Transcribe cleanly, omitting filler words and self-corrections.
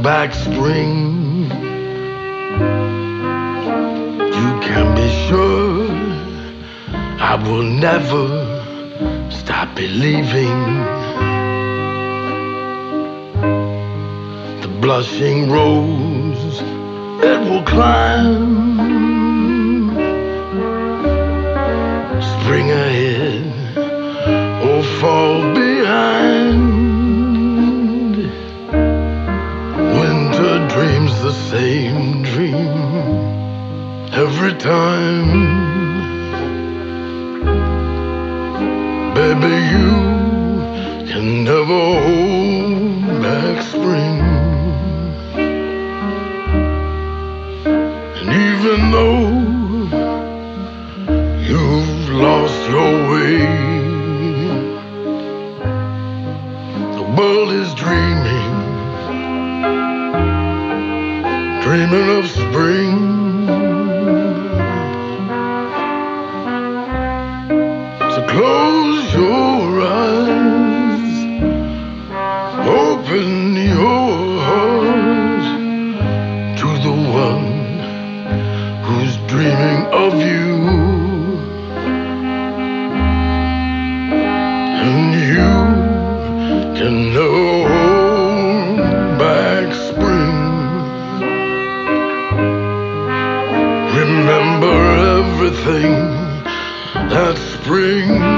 back spring. You can be sure I will never stop believing. The blushing rose that will climb, spring ahead or fall behind. Winter dreams the same dream every time. Baby, you can never hold back spring. And even though you've lost your way, the world is dreaming, dreaming of spring. So close your eyes, open your heart to the one who's dreaming of you. And you can hold back spring. Remember everything that spring